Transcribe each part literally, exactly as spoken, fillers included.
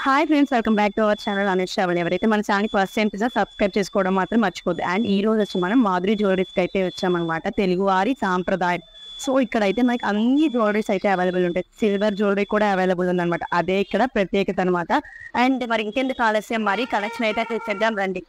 Hi friends, welcome back to our channel Anush Shravan. ఎవరైతే మన channel first time చూసినా subscribe చేసుకోవడం మాత్రం మర్చిపోద్దు. అండ్ ఈ రోజు వచ్చి మనం మాధురి జ్యువెలరీస్కి అయితే వచ్చామన్నమాట. తెలుగువారి సాంప్రదాయం. సో ఇక్కడైతే మనకి అన్ని జ్యువెలరీస్ అయితే అవైలబుల్ ఉంటాయి. సిల్వర్ జ్యువెలరీ కూడా అవైలబుల్ ఉందన్నమాట. అదే ఇక్కడ ప్రత్యేకత అనమాట. అండ్ మరి ఇంకెందుకు ఆలస్యం, మరి కలెక్షన్ అయితే చేద్దాం రండి.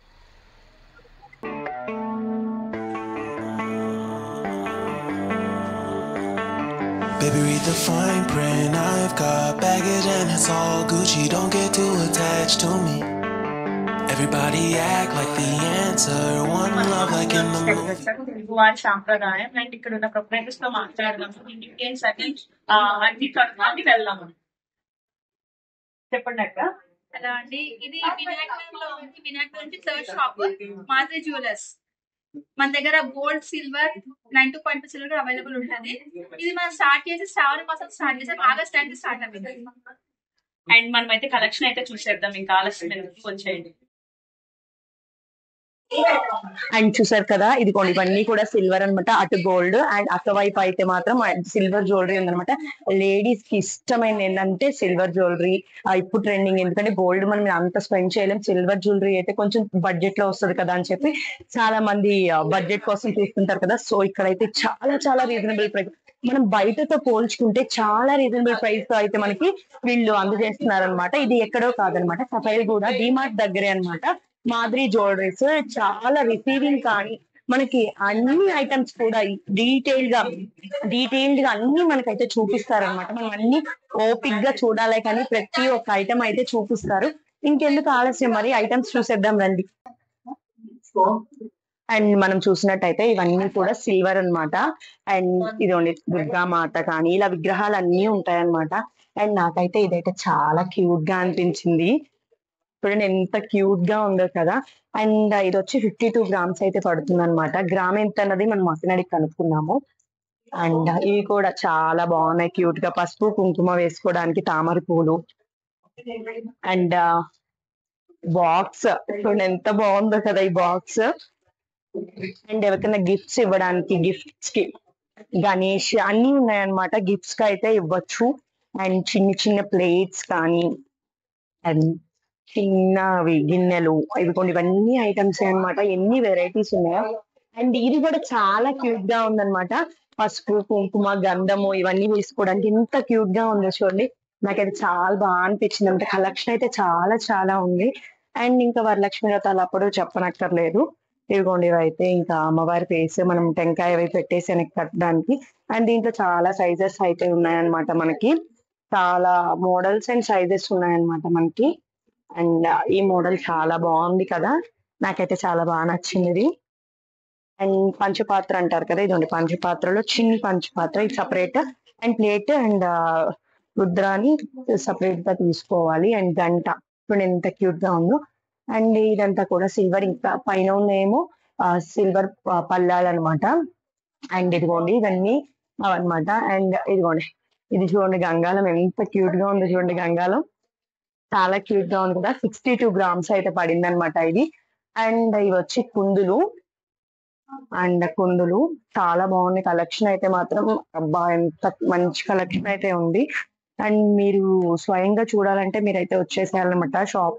Baby, read the fine print. I've got baggage and it's all Gucci. Don't get too attached to me. Everybody act like the answer. One love like in the movie. తెలుగువారి సాంప్రదాయం and ఇక్కడ ఉన్న proprietors తో మాట్లాడదాము. Details అన్ని అన్ని అన్ని వెళ్దాము. చెప్పండి అక్క. హలో అండి, ఇది వినాయక్ లో ఉంది. వినాయక్ నుంచి థర్డ్ షాప్ మాధురి జ్యువెలర్స్. మన దగ్గర gold, silver, nine two point silver available ఉంటుంది. ఇది మనం స్టార్ట్ చేసి శ్రావణ మాసం స్టార్ట్ చేసాం. ఆగస్ట్ టెన్త్ స్టార్ట్ అయింది. అండ్ మనం అయితే కలెక్షన్ అయితే చూసేద్దాం. ఇంకా ఆలస్యం ఎందుకు, వచ్చేయండి. అండ్ చూసారు కదా, ఇది కొన్ని ఇవన్నీ కూడా సిల్వర్ అనమాట. అటు గోల్డ్ అండ్ అటువైపు అయితే మాత్రం సిల్వర్ జ్యువెలరీ ఉందనమాట. లేడీస్ కి ఇష్టమైన ఏంటంటే సిల్వర్ జ్యువెలరీ ఇప్పుడు ట్రెండింగ్. ఎందుకంటే గోల్డ్ మనం అంత స్పెండ్ చేయలేం. సిల్వర్ జ్యువెలరీ అయితే కొంచెం బడ్జెట్ లో వస్తుంది కదా అని చెప్పి చాలా మంది బడ్జెట్ కోసం తీసుకుంటారు కదా. సో ఇక్కడైతే చాలా చాలా రీజనబుల్ ప్రైస్, మనం బయటతో పోల్చుకుంటే చాలా రీజనబుల్ ప్రైస్ తో అయితే మనకి వీళ్ళు అందజేస్తున్నారు అనమాట. ఇది ఎక్కడో కాదనమాట, సఫైల్ కూడా డిమార్ట్ దగ్గరే అనమాట. మాధురి జ్యువెలరీస్ చాలా రిసీవింగ్ కానీ మనకి అన్ని ఐటమ్స్ కూడా డీటెయిల్ గా డీటెయిల్డ్ గా అన్ని మనకైతే చూపిస్తారనమాట. మనం అన్ని ఓపిక్ గా చూడాలి కానీ ప్రతి ఒక్క ఐటమ్ అయితే చూపిస్తారు. ఇంకెందుకు ఆలస్యం, మరి ఐటమ్స్ చూసేద్దాం రండి. అండ్ మనం చూసినట్టయితే ఇవన్నీ కూడా సిల్వర్ అన్నమాట. అండ్ ఇదిగోండి దుర్గామాత కానీ ఇలా విగ్రహాలు అన్ని ఉంటాయన్నమాట. అండ్ నాకైతే ఇదైతే చాలా క్యూట్ గా అనిపించింది. చూడండి ఎంత క్యూట్ గా ఉందో కదా. అండ్ ఇది వచ్చి ఫిఫ్టీ టూ గ్రామ్స్ అయితే పడుతుంది అనమాట. గ్రామ్ ఎంత అన్నది మనం మసనడికి కనుక్కున్నాము. అండ్ ఇవి కూడా చాలా బాగున్నాయి క్యూట్ గా. పసుపు కుంకుమ వేసుకోవడానికి తామర పూలు. అండ్ బాక్స్ చూడండి ఎంత బాగుందో కదా ఈ బాక్స్. అండ్ ఎవరికైనా గిఫ్ట్స్ ఇవ్వడానికి, గిఫ్ట్స్ కి గణేష్ అన్ని ఉన్నాయన్నమాట. గిఫ్ట్స్ కి అయితే ఇవ్వచ్చు. అండ్ చిన్న చిన్న ప్లేట్స్ కానీ అండ్ చిన్నవి గిన్నెలు, ఇవి కొన్ని ఇవన్నీ ఐటమ్స్ అనమాట. ఎన్ని వెరైటీస్ ఉన్నాయో. అండ్ ఇది కూడా చాలా క్యూట్ గా ఉందన్నమాట. పసుపు కుంకుమ గంధము ఇవన్నీ వేసుకోవడానికి ఎంత క్యూట్ గా ఉందో చూడండి. నాకైతే చాలా బాగా అనిపించింది. అంటే కలెక్షన్ అయితే చాలా చాలా ఉంది. అండ్ ఇంకా వరలక్ష్మి వ్రతాలు అప్పుడు చెప్పనక్కర్లేదు. ఇదిగోండి ఇవైతే ఇంకా అమ్మవారి ఫేస్, మనం టెంకాయ అవి పెట్టేసి వెనక్కి కట్టడానికి. అండ్ దీంట్లో చాలా సైజెస్ అయితే ఉన్నాయన్నమాట. మనకి చాలా మోడల్స్ అండ్ సైజెస్ ఉన్నాయన్నమాట మనకి. అండ్ ఈ మోడల్ చాలా బాగుంది కదా, నాకైతే చాలా బాగా నచ్చింది ఇది. అండ్ పంచపాత్ర అంటారు కదా, ఇదండి పంచపాత్రలో చిన్ని పంచపాత్ర, ఇది separate. And plate and Rudrani separate గా తీసుకోవాలి. అండ్ గంట ఇప్పుడు ఎంత క్యూట్ గా ఉందో. అండ్ ఇదంతా కూడా సిల్వర్, ఇంకా పైన ఉన్నేమో సిల్వర్ పల్లాలు అనమాట. అండ్ ఇదిగోండి ఇవన్నీ అవన్నమాట. అండ్ ఇదిగోండి ఇది చూడండి గంగాలం ఎంత క్యూట్ గా ఉందో చూడండి. గంగాలం చాలా క్యూట్ గా ఉంది కదా. సిక్స్టీ టూ గ్రామ్స్ అయితే పడింది అనమాట ఇది. అండ్ ఇవి వచ్చి కుందులు. అండ్ కుందులు చాలా బాగుంది. కలెక్షన్ అయితే మాత్రం అబ్బా ఎంత మంచి కలెక్షన్ అయితే ఉంది. అండ్ మీరు స్వయంగా చూడాలంటే మీరైతే వచ్చేసేయాలన్నమాట షాప్.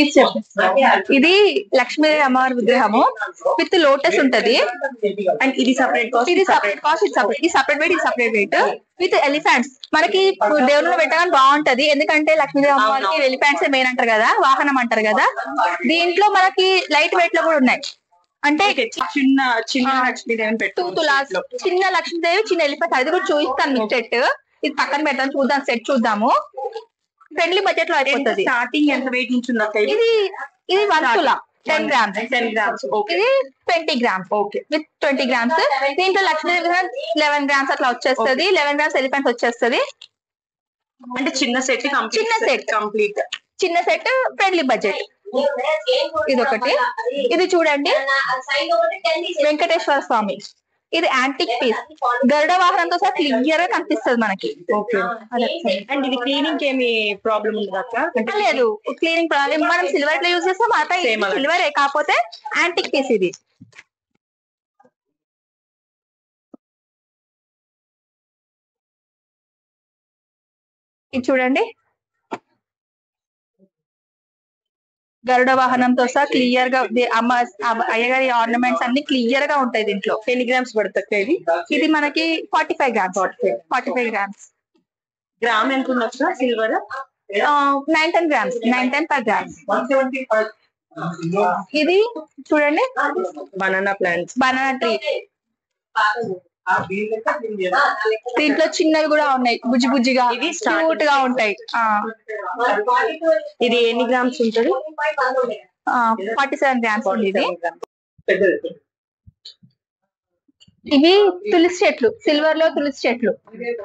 ఇది లక్ష్మీ అమ్మవారి విగ్రహము విత్ లోటస్ ఉంటది. అండ్ ఇది సపరేట్ కాస్ట్, ఇది సపరేట్ కాస్ట్, ఇది సపరేట్, ఇది సపరేట్ వెయిట్, ఇది సపరేట్ వెయిట్ విత్ ఎలిఫెంట్స్. మనకి దేవుళ్ళు పెట్టగానే బాగుంటది. ఎందుకంటే లక్ష్మీ అమ్మవారికి ఎలిఫెంట్స్ మెయిన్ అంటారు కదా, వాహనం అంటారు కదా. దీంట్లో మనకి లైట్ వెయిట్ లో కూడా ఉన్నాయి. అంటే చిన్న చిన్న లక్ష్మీదేవిని పెట్టు, టూ తులాస్ చిన్న లక్ష్మీదేవి, చిన్న ఎలిఫెంట్. అది కూడా చూపిస్తాను మీకు సెట్. ఇది పక్కన పెడతాను, చూద్దాం సెట్ చూద్దాము. ఫ్రెండ్లీ బడ్జెట్ లో అయిపోతుంది. స్టార్టింగ్ ఎంత వెయిట్ నుంచి ఉంది? ఇది ఇది వన్ తులా టెన్ గ్రామ్స్, టెన్ గ్రామ్స్ ఇది twenty grams okay with twenty grams. దీంట్లో లక్ష్మీ విగ్రహం లెవెన్ గ్రామ్స్ అట్లా వచ్చేస్తుంది. లెవెన్ గ్రామ్స్ ఎలిఫెంట్ వచ్చేస్తుంది. అంటే చిన్న సెట్, చిన్న సెట్ కంప్లీట్ చిన్న సెట్ ఫ్రెండ్లీ బడ్జెట్. ఇది ఒకటి. ఇది చూడండి వెంకటేశ్వర స్వామి, ఇది యాంటిక్ పీస్. గరుడ వాహనంతో సహా క్లియర్ గా కనిపిస్తుంది మనకి. ఓకే. అండ్ ఇది క్లీనింగ్ ఏమి ప్రాబ్లం ఉండదు అక్క? లేదు, క్లీనింగ్ ప్రాబ్లం. మనం సిల్వర్ లో యూజ్ చేస్తాం, అట్లా సిల్వర్ కాకపోతే యాంటిక్ పీస్ ఇది. ఇది చూడండి గరుడ వాహనంతో సహా క్లియర్ గా ది- అమ్మ అమ్మ- అయ్యగారి ఆర్నమెంట్స్ అన్ని క్లియర్ గా ఉంటాయి దీంట్లో. ఎన్ని గ్రామ్స్ పడుతుంది ఇది? ఇది మనకి forty five grams forty five grams gram ఎంత ఉండొచ్చు silver? Nine ten grams nine ten per grams. ఇది చూడండి బనానా ప్లాంట్స్. Banana tree. దీంట్లో చిన్నవి కూడా ఉన్నాయి, బుజ్జి బుజ్జిగా ఇది starting క్యూట్ గా ఉంటాయి. ఇది ఎన్ని గ్రామ్స్ ఉంటుంది? ఫార్టీ సెవెన్ గ్రామ్స్ ఉంది ఇది. ఇవి తులసి చెట్లు, సిల్వర్ లో తులసి చెట్లు.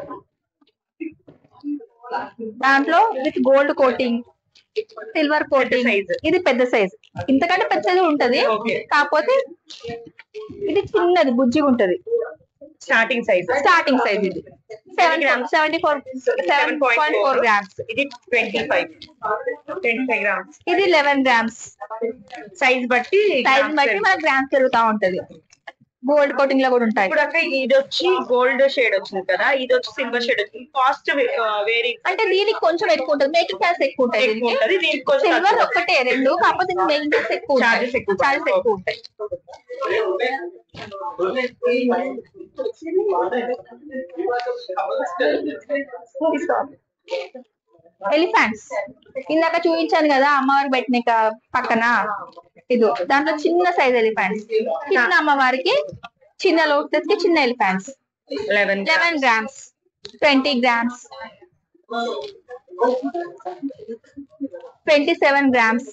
దాంట్లో with gold coating, silver coating. size. ఇది పెద్ద సైజ్, ఇంతకంటే పెద్ద సైజ్ ఉంటది. కాకపోతే ఇది చిన్నది బుజ్జిగా ఉంటది. Starting size. స్టార్టింగ్ సైజ్ ఇది seven grams seventy four seven point four grams. ఇది twenty five twenty five grams. ఇది లెవెన్ గ్రామ్స్. సైజ్ బట్టి సైజ్ బట్టి మన గ్రామ్స్ పెరుగుతా ఉంటది. గోల్డ్ కోటింగ్ లో కూడా ఉంటాయి. ఇప్పుడు అక్కడ ఇది వచ్చి గోల్డ్ షేడ్ వచ్చింది కదా, ఇది వచ్చి సిల్వర్ షేడ్ వచ్చింది. కాస్ట్ వేరీ అంటే దీనికి కొంచెం ఎక్కువ ఉంటుంది, మేకింగ్ చార్జెస్ ఎక్కువ ఉంటాయి. ఎక్కువ ఉంటది. దీనికి కొంచెం సిల్వర్ తక్కువ. ఒక్కటే రెండు, కాకపోతే మేకింగ్ చార్జెస్ ఎక్కువ Charges ఎక్కువ. చార్జెస్ ఎక్కువ ఉంటాయి. ఎలిఫెంట్స్ ఇందాక చూపించాను కదా అమ్మవారికి పెట్టిన పక్కన, ఇది దాంట్లో చిన్న సైజ్ ఎలిఫెంట్స్. చిన్న అమ్మవారికి చిన్న లోటస్ కి చిన్న elephants. Eleven eleven grams twenty grams twenty seven grams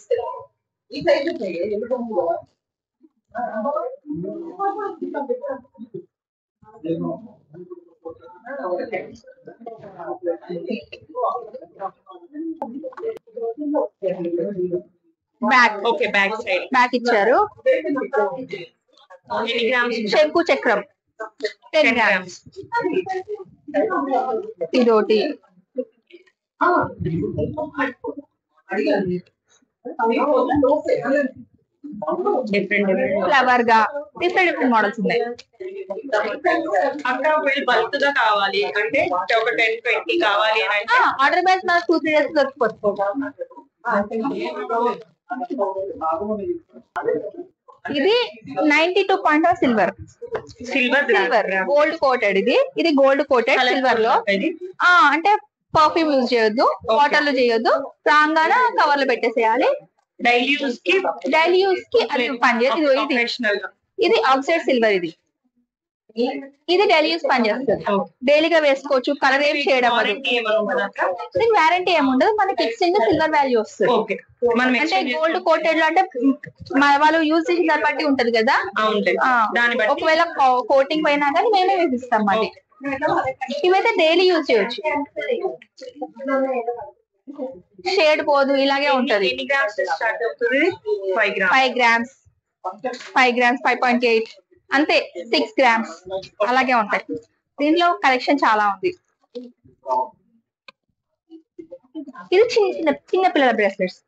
back. Okay back side back ఇచ్చారు. ఎన్ని గ్రామ్స్? శంకు చక్రం టెన్ గ్రామ్స్. ఇదోటి డిఫరెంట్ డిఫరెంట్. ఫ్లవర్ గా డిఫరెంట్ డిఫరెంట్ మోడల్స్ ఉన్నాయి. అక్కడ ఒకవేళ బల్క్ గా కావాలి అంటే ఒక టెన్ ట్వంటీ కావాలి అని అంటే ఆర్డర్ బ్యాచ్ మనకు టూ త్రీ డేస్ దొరికిపోతుంది. ఇది ninety two point silver silver silver gold coated. ఇది ఇది గోల్డ్ కోటెడ్ సిల్వర్ లో. ఆ అంటే పర్ఫ్యూమ్ యూజ్ చేయొద్దు, వాటర్ లో చేయొద్దు, రాగానే కవర్ లో పెట్టేసేయాలి. డైలీ యూస్ కి డైలీ యూస్ కి అది పనిచేయదు. ఇది ఇది ప్రొఫెషనల్ గా ఇది ఆక్సైడ్ సిల్వర్. ఇది ఇది డైలీ యూస్ పనిచేస్తుంది, డైలీగా వేసుకోవచ్చు. కలర్ ఏం చేయడం వల్ల వారంటీ ఏమైనా ఉంటుందా అక్కడ? దీనికి వ్యారంటీ ఏముండదు, మనకి ఎక్స్చేంజ్ సిల్వర్ వాల్యూ వస్తుంది. ఓకే మనం అంటే గోల్డ్ కోటెడ్ లో అంటే మన వాళ్ళు యూజ్ చేసిన దాన్ని బట్టి ఉంటది కదా. ఉంటాయి ఆ, దాన్ని బట్టి ఒకవేళ కోటింగ్ పోయినా కానీ మేమే వేసిస్తాం. మరి ఇవైతే డైలీ యూజ్ చేయొచ్చు, షేడ్ పోదు, ఇలాగే ఉంటది. ఎన్ని గ్రామ్స్ స్టార్ట్ అవుతుంది? Five grams five grams five grams five point eight అంతే. సిక్స్ గ్రామ్స్ అలాగే ఉంటాయి. దీంట్లో కలెక్షన్ చాలా ఉంది. ఇది చిన్న చిన్న చిన్న పిల్లల బ్రేస్లెట్స్.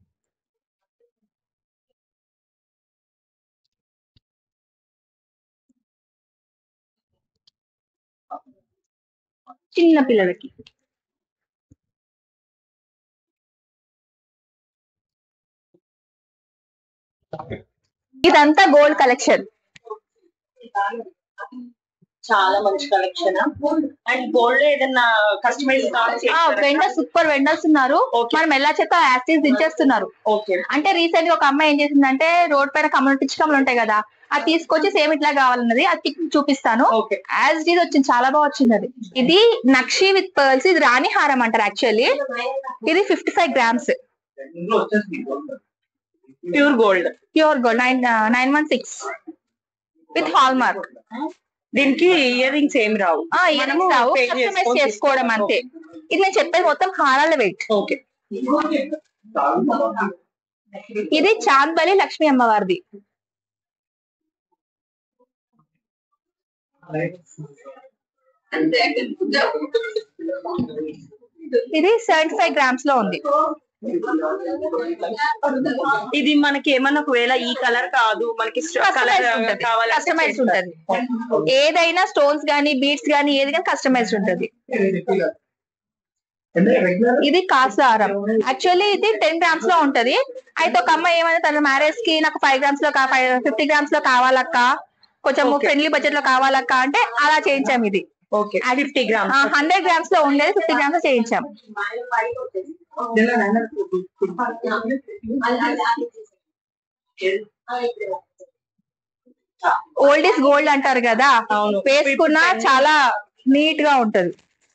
చిన్న పిల్లలకి ఇదంతా గోల్డ్ కలెక్షన్. చాలా మంచి కలెక్షన్. అండ్ గోల్డ్ ఏదన్నా కస్టమైజ్ వెండర్స్ సూపర్ వెండర్స్ ఉన్నారు. Okay. మనం ఎలా చేత యాక్టివ్ దించేస్తున్నారు. ఓకే అంటే రీసెంట్ గా ఒక అమ్మాయి ఏం చేసిందంటే రోడ్ పైన కమ్మలు పిచ్చి కమ్మలు ఉంటాయి కదా, అది తీసుకొచ్చి సేమ్ ఇట్లా కావాలన్నది. అది పిక్ చూపిస్తాను. ఓకే యాజ్ ఇది వచ్చింది, చాలా బాగా వచ్చింది అది. ఇది నక్షి విత్ పర్ల్స్. ఇది రాణి హారం అంటారు యాక్చువల్లీ. ఇది fifty five grams pure gold. Pure gold nine nine one six with hallmark. దీనికి ఇయర్ రింగ్స్ ఏం రావు, ఇయర్ రింగ్స్ రావు, pay కస్టమైజ్ చేసుకొని చేసుకోవడం అంతే. ఇది నేను చెప్పేది మొత్తం హారాల వెయిట్. ఓకే ఇది చాందబలి లక్ష్మీ అమ్మవారిది. ఇది సెవెంటీ ఫైవ్ గ్రామ్స్ లో ఉంది. ఇది మనకి ఏమన్నా ఒకవేళ ఈ కలర్ కాదు మనకి కలర్ కావాలి కస్టమైజ్ ఉంటది. ఏదైనా స్టోన్స్ గానీ బీడ్స్ గానీ ఏది కానీ కస్టమైజ్ ఉంటది. ఇది కాసారం. యాక్చువల్లీ ఇది టెన్ గ్రామ్స్ లో ఉంటది. అయితే ఒక అమ్మాయి ఏమైనా తన మ్యారేజ్ కి నాకు ఫైవ్ గ్రామ్స్ లో ఫిఫ్టీ గ్రామ్స్ లో కావాలక్క, కొంచెం ఫ్రెండ్లీ బడ్జెట్ లో కావాలక్క అంటే అలా చేయించాం. ఇది ఫిఫ్టీ గ్రామ్స్ హండ్రెడ్ గ్రామ్స్ లో ఉండేది ఫిఫ్టీ గ్రామ్స్ లో చేయించాం. ఓల్డ్ ఇస్ గోల్డ్ అంటారు కదా, వేసుకున్నా చాలా నీట్ గా ఉంటది.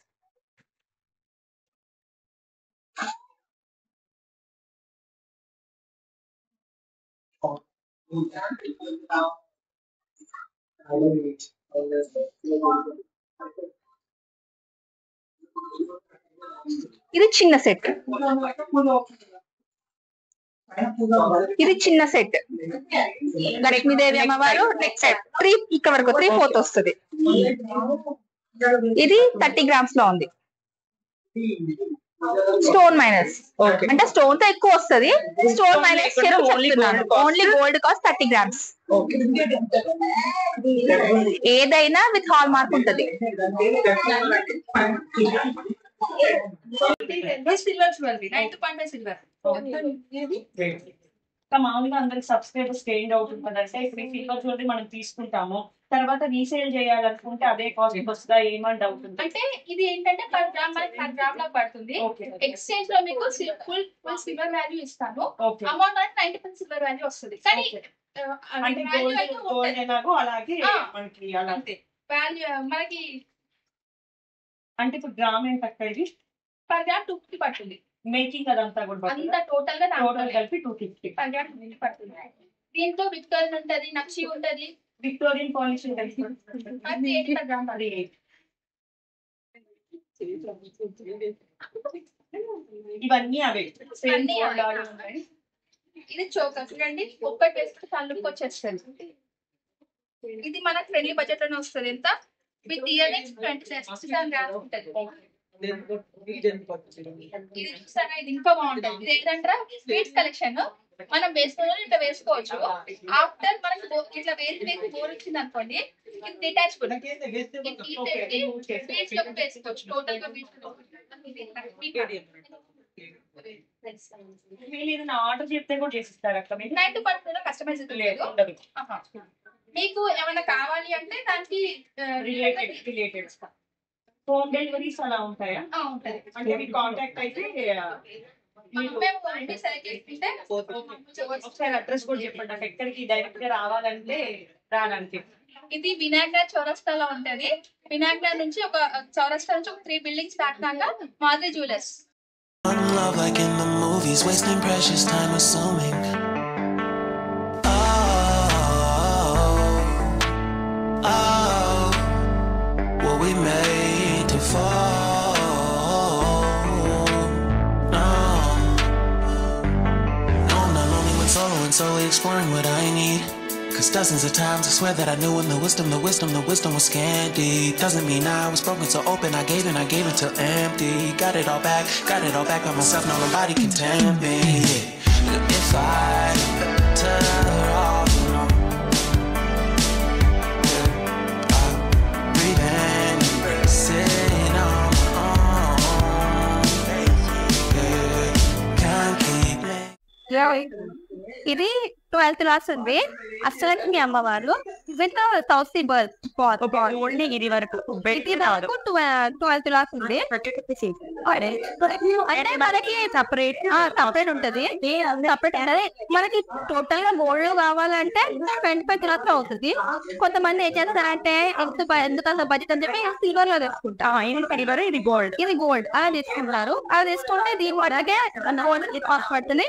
ఇది చిన్న సెట్, ఇది చిన్న సెట్. లక్ష్మీదేవి అమ్మవారు నెక్ సెట్ త్రీ ఇక్కడ వరకు త్రీ ఫోర్త్ వస్తుంది. ఇది థర్టీ గ్రామ్స్ లో ఉంది. స్టోన్ మైనస్ అంటే స్టోన్ తో ఎక్కువ వస్తుంది. స్టోన్ మైనస్ చెప్తున్నాను. Only gold cost thirty grams. ఏదైనా విత్ హాల్ మార్క్ ఉంటది. Silver jewellery nine point five silver. మామూలుగా అందరికి సబ్స్క్రైబర్స్ ఏం డౌట్ ఉంటుందంటే ఇప్పుడు ఈ సిల్వర్ జ్యువెలరీ మనం తీసుకుంటాము, తర్వాత రీసేల్ చేయాలనుకుంటే అదే కాస్ట్ వస్తుందా ఏమని డౌట్ ఉంది. అంటే ఇది ఏంటంటే పర్ గ్రామ్ మనకి పర్ గ్రామ్ లో పడుతుంది. ఎక్స్చేంజ్ లో మీకు ఫుల్ ఫుల్ సిల్వర్ వాల్యూ ఇస్తాను. అమౌంట్ అంటే నైన్టీ పర్సెంట్ సిల్వర్ వాల్యూ వస్తుంది. కానీ గోల్డ్ ఎలాగో అలాగే మనకి అలాంటి వాల్యూ మనకి అంటే ఇప్పుడు గ్రామ్ ఎంత ఇది పర్ గ్రామ్ టూ ఫిఫ్టీ పడుతుంది. మేకింగ్ అదంతా కూడా అంతా టోటల్ గా టోటల్ కలిపి two fifty per gram two fifty పడుతుంది. దీంట్లో విక్టోరియన్ ఉంటది, నక్షి ఉంటది, విక్టోరియన్ పాలిష్ ఉంటది. అది ఎయిట్ పర్ గ్రామ్ అది ఎయిట్. ఇవన్నీ అవే సేమ్. ఇది చోకర్ చూడండి, ఒక్కటి వేసుకుంటే తల్లుకి వచ్చేస్తుంది. ఇది మన ఫ్రెండ్లీ బడ్జెట్ లోనే వస్తుంది. ఎంత with earrings twenty seven grams ఉంటది. ఇది చూసారా, ఇది ఇంకా బాగుంటది. ఇది ఏంటంటే స్వీట్స్ కలెక్షన్. మనం వేసుకోవాలి ఇట్లా వేసుకోవచ్చు. ఆఫ్టర్ మనకి ఇట్లా వేసి వేసి బోర్ వచ్చింది అనుకోండి, ఇది డిటాచబుల్ స్వీట్స్ లో వేసుకోవచ్చు. టోటల్ గా ఆర్డర్ చెప్తే కూడా చేసిస్తారు అక్కడ. నైన్ టు పర్సెంట్ కస్టమైజ్ లేదు. మీకు ఏమైనా కావాలి అంటే దానికి రిలేటెడ్ రిలేటెడ్ హోమ్ డెలివరీస్ అలా ఉంటాయా? ఉంటాయి. అంటే మీ కాంటాక్ట్ అయితే ఒకసారి అడ్రస్ కూడా చెప్పండి నాకు ఎక్కడికి డైరెక్ట్ గా రావాలంటే రావడానికి. ఇది వినాయక చౌరస్తాలో ఉంటది. వినాయక నుంచి ఒక చౌరస్తా నుంచి ఒక త్రీ బిల్డింగ్స్ దాటినాక Madhuri jewellers. Love like in the movies, wasting precious time assuming. Slowly exploring what I need. Cause dozens of times I swear that I knew when the wisdom, the wisdom, the wisdom was scanty. Doesn't mean I was broken so open, I gave and I gave it till empty. Got it all back, got it all back by myself, now nobody can tempt me. If I tell her all, you know, I'm breathing, sitting on my own. Can't keep it. ఇది twelfth class ఉంది. అష్టలక్ష్మి అమ్మవారు with south only ఇది వరకు twelfth class ఉంది. అంటే మనకి separate separate ఉంటది. Separate అంటే మనకి టోటల్ గా గోల్డ్ కావాలంటే ట్వంటీ ఫైవ్ క్లాస్ లో అవుతుంది. కొంతమంది ఏం చేస్తారంటే ఎందుకంత బడ్జెట్ అని చెప్పి సిల్వర్ లో తీసుకుంటారు. సిల్వర్ ఇది గోల్డ్, ఇది గోల్డ్ అలా తీసుకుంటారు. అలా తీసుకుంటే దీని అలాగే కాస్ట్ పడుతుంది.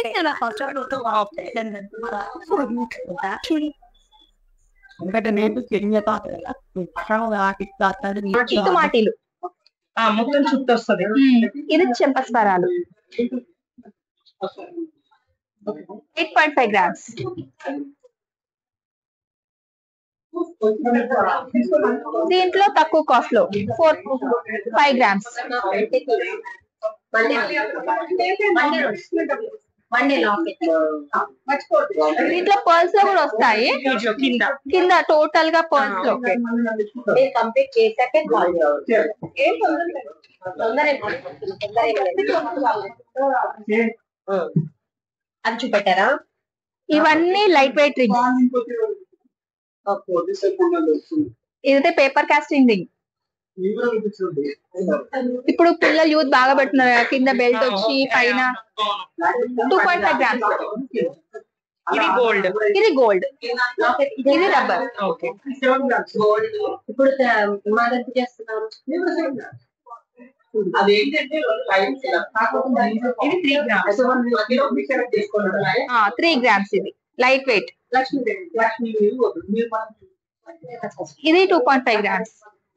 మాటిలు మొత్తం చుట్టూ వస్తుంది. ఇది చెంపస్వరాలు ఎయిట్ పాయింట్ ఫైవ్ గ్రామ్స్. దీంట్లో తక్కువ కాస్ట్ లో four five grams. One day locket దీంట్లో పర్ల్స్ లో కూడా వస్తాయి వీటిలో కింద కింద టోటల్ గా పర్ల్స్ లో మీరు కంప్లీట్ చేశాకే కాల్ చేయాలి. తొందర అది చూపెట్టారా? ఇవన్నీ లైట్ వెయిట్ రింగ్స్. ఇదైతే పేపర్ కాస్టింగ్ రింగ్. ఇప్పుడు పిల్లలు యూత్ బాగా పెడుతున్నారు కదా, కింద బెల్ట్ వచ్చి పైన టూ పాయింట్ ఫైవ్ గ్రామ్స్. ఇది గోల్డ్, ఇది గోల్డ్, ఇది రబ్బర్. ఓకే. ఇప్పుడు మా దగ్గర చేస్తున్నారు. Three grams. ఇది లైట్ వెయిట్. ఇది టూ పాయింట్ ఫైవ్ గ్రామ్స్.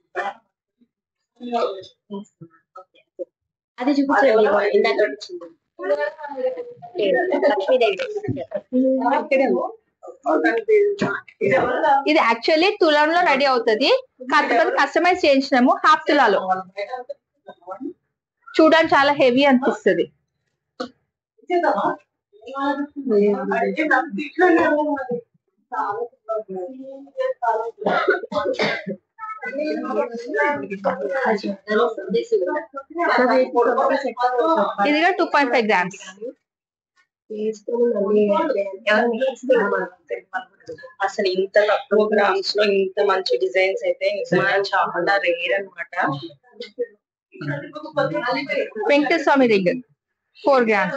అది చూపించండి. ఇందాక వచ్చింది లక్ష్మీదేవి. ఇది యాక్చువల్లీ తులంలో రెడీ అవుతుంది, కాకపోతే కస్టమైజ్ చేయించినాము హాఫ్ తులాలో. చూడడానికి చాలా హెవీ అనిపిస్తుంది. ఇది కూడా టూ పాయింట్ ఫైవ్ గ్రామ్స్. అసలు ఇంత తక్కువ గ్రామ్స్ లో ఇంత మంచి డిజైన్స్ అయితే నిజంగా చాలా రేర్ అన్నమాట. Venkateswara Swamy ring four grams.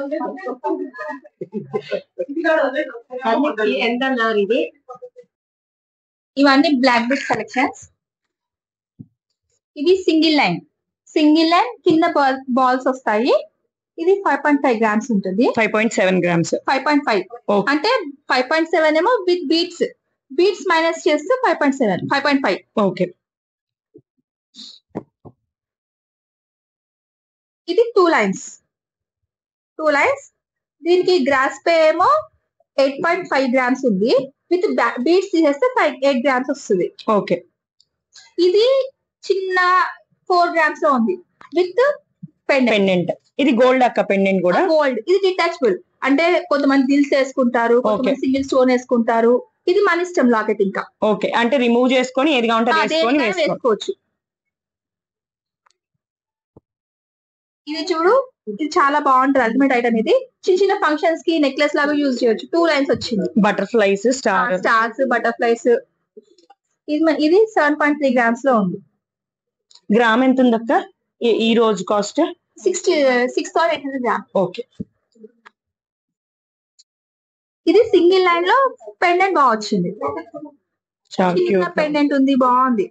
ఎంత అన్నారు ఇది? ఇవన్నీ బ్లాక్ బిట్ కలెక్షన్స్. ఇది సింగిల్ లైన్, సింగిల్ లైన్ కింద బాల్స్ వస్తాయి. ఇది ఫైవ్ పాయింట్ ఫైవ్ గ్రామ్స్ ఉంటుంది. Five point seven grams. Five point five అంటే ఫైవ్ పాయింట్ సెవెన్ ఏమో విత్ బీట్స్, బీట్స్ మైనస్ చేస్తే five point seven, five point five. Okay. ఇది two lines, two lines. దీనికి gross పే ఏమో ఎయిట్ పాయింట్ ఫైవ్ గ్రామ్స్ ఉంది, with beats తీసేస్తే five eight grams వస్తుంది. ఓకే. ఇది చిన్న ఫోర్ గ్రామ్స్ లో ఉంది విత్ పెండెంట్. ఇది గోల్డ్ అక్క, పెండెంట్ కూడా గోల్డ్. ఇది డిటాచబుల్, అంటే కొంతమంది దిల్స్ వేసుకుంటారు, కొంతమంది సింగిల్ స్టోన్ వేసుకుంటారు. ఇది మన ఇష్టం లాకెట్. ఇంకా ఓకే, అంటే రిమూవ్ చేసుకొని ఏదిగా ఉంటే వేసుకోవచ్చు. ఇది చూడు, ఇది చాలా బాగుంటది. Ultimate item. ఇది చిన్న చిన్న ఫంక్షన్స్ కి నెక్లెస్ లాగా యూజ్ చేయొచ్చు. టూ లైన్స్ వచ్చింది. Butterflies, star stars, butterflies. ఇది ఇది సెవెన్ పాయింట్ త్రీ గ్రామ్స్ లో ఉంది. గ్రామ్ ఎంత ఉంది అక్క ఈ రోజు cost? Sixty six thousand eight hundred gram. Okay. ఇది సింగిల్ లైన్ లో పెండెంట్ బాగా వచ్చింది. చిన్న పెండెంట్ ఉంది, బాగుంది.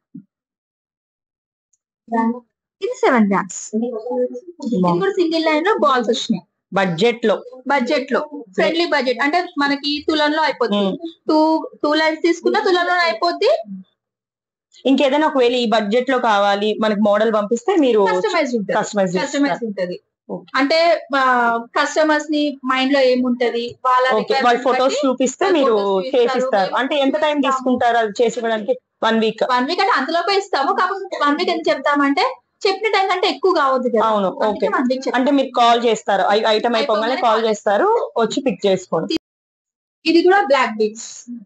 ఇది సెవెన్ గ్రామ్స్. ఇప్పుడు సింగిల్ లైన్ లో బాల్స్ వచ్చినాయి. బడ్జెట్ లో, బడ్జెట్ లో ఫ్రెండ్లీ బడ్జెట్. అంటే మనకి తులంలో అయిపోతుంది. టూ టూ లైన్స్ తీసుకున్నా తులంలో అయిపోద్ది. ఇంకేదైనా ఒకవేళ ఈ బడ్జెట్ లో కావాలి మనకి మోడల్ పంపిస్తే మీరు కస్టమైజ్ ఉంటుంది. కస్టమైజ్ కస్టమైజ్ ఉంటుంది. అంటే కస్టమర్స్ ని మైండ్ లో ఏముంటది వాళ్ళ వాళ్ళ ఫొటోస్ చూపిస్తే మీరు చేసిస్తారు. అంటే ఎంత టైం తీసుకుంటారు అది చేసి ఇవ్వడానికి? One week. వన్ వీక్ అంటే అంతలోపే ఇస్తాము. కాకపోతే వన్ వీక్ ఎంత చెప్తామంటే చెప్పిన టైం కంటే ఎక్కువ కావద్దు కదా. అవును. ఓకే. అంటే మీరు కాల్ చేస్తారు, ఐటమ్ అయిపోగానే కాల్ చేస్తారు, వచ్చి పిక్ చేసుకోండి. ఇది కూడా బ్లాక్ బీడ్స్.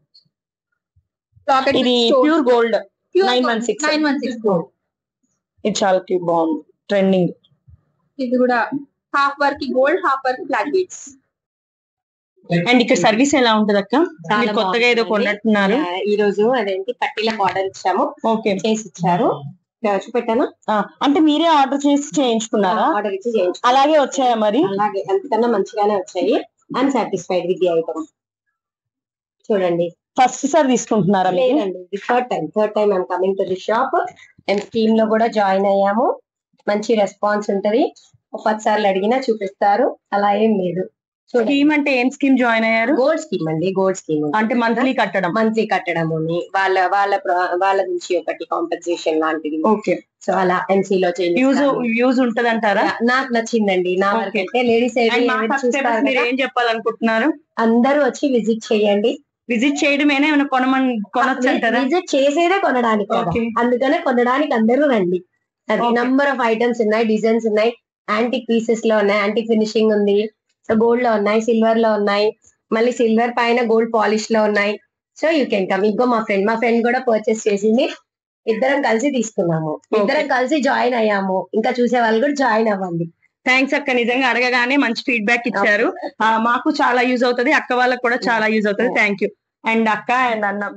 ఇది pure gold nine one six nine one six gold. ఇది చాలా బాగుంది, ట్రెండింగ్. ఇది కూడా half work gold, half work black beads. And ఇక్కడ సర్వీస్ ఎలా ఉంటది అక్క? కొత్తగా ఏదో కొన్నట్టున్నారు ఈ రోజు. అదేంటి పట్టీలకు ఆర్డర్ ఇచ్చాము. ఓకే, చేసి ఇచ్చారు. చూపెట్టాను. అంటే మీరే ఆర్డర్ చేసి చేయించుకున్నారా? ఆర్డర్ ఇచ్చి చేయించు. అలాగే వచ్చాయా మరి? అలాగే, అంతకన్నా మంచిగానే వచ్చాయి. I'm satisfied with the item. చూడండి, ఫస్ట్ సార్ తీసుకుంటున్నారా? లేదండి, ఇది third time. Third time I'm coming to the shop. మేము స్కీమ్ లో కూడా జాయిన్ అయ్యాము. మంచి రెస్పాన్స్ ఉంటది. పది సార్లు అడిగినా చూపిస్తారు. అలా ఏం లేదు. స్కీమ్ అంటే ఏం స్కీమ్ జాయిన్ అయ్యారు? గోల్డ్ స్కీమ్ అండి. గోల్డ్ స్కీమ్ అంటే మంత్లీ కట్టడం. మంత్లీ కట్టడం వాళ్ళ వాళ్ళ వాళ్ళ నుంచి ఒకటి కాంపెన్సేషన్ లాంటిది. ఓకే. సో అలా ఎంసీ లో యూజ్ యూజ్ ఉంటది అంటారా? నాకు నచ్చిందండి. నా వరకు అయితే లేడీస్ మీరు ఏం చెప్పాలనుకుంటున్నారు? అందరూ వచ్చి విజిట్ చేయండి. విజిట్ చేయడమేనా ఏమైనా కొనమని కొనొచ్చు అంటారా? విజిట్ చేసేదే కొనడానికి కదా, అందుకనే కొనడానికి అందరూ రండి. అది నంబర్ ఆఫ్ ఐటమ్స్ ఉన్నాయి, డిజైన్స్ ఉన్నాయి, యాంటిక్ పీసెస్ లో ఉన్నాయి, యాంటిక్ ఫినిషింగ్ ఉంది, సో గోల్డ్ లో ఉన్నాయి, సిల్వర్ లో ఉన్నాయి, మళ్ళీ సిల్వర్ పైన గోల్డ్ పాలిష్ లో ఉన్నాయి. So you can come. ఇంకో మా ఫ్రెండ్ మా ఫ్రెండ్ కూడా పర్చేస్ చేసింది, ఇద్దరం కలిసి తీసుకున్నాము, ఇద్దరం కలిసి జాయిన్ అయ్యాము. ఇంకా చూసే వాళ్ళు కూడా జాయిన్ అవ్వండి. థ్యాంక్స్ అక్క, నిజంగా అడగగానే మంచి ఫీడ్బ్యాక్ ఇచ్చారు. ఆ, మాకు చాలా యూజ్ అవుతుంది, అక్క వాళ్ళకి కూడా చాలా యూజ్ అవుతుంది. Thank you. అండ్ అక్క అండ్ అన్న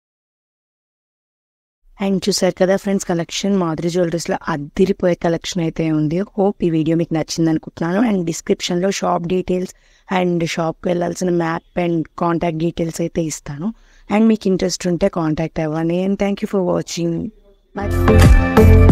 అండ్ చూసారు కదా ఫ్రెండ్స్, కలెక్షన్ మాధురి జ్యువెలరీస్ లో అద్దిరిపోయే కలెక్షన్ అయితే ఉంది. హోప్ ఈ వీడియో మీకు నచ్చింది అనుకుంటున్నాను. అండ్ డిస్క్రిప్షన్ లో షాప్ డీటెయిల్స్ అండ్ షాప్కి వెళ్ళాల్సిన మ్యాప్ అండ్ కాంటాక్ట్ డీటెయిల్స్ అయితే ఇస్తాను. అండ్ మీకు ఇంట్రెస్ట్ ఉంటే కాంటాక్ట్ అవ్వండి. And thank you for watching. By.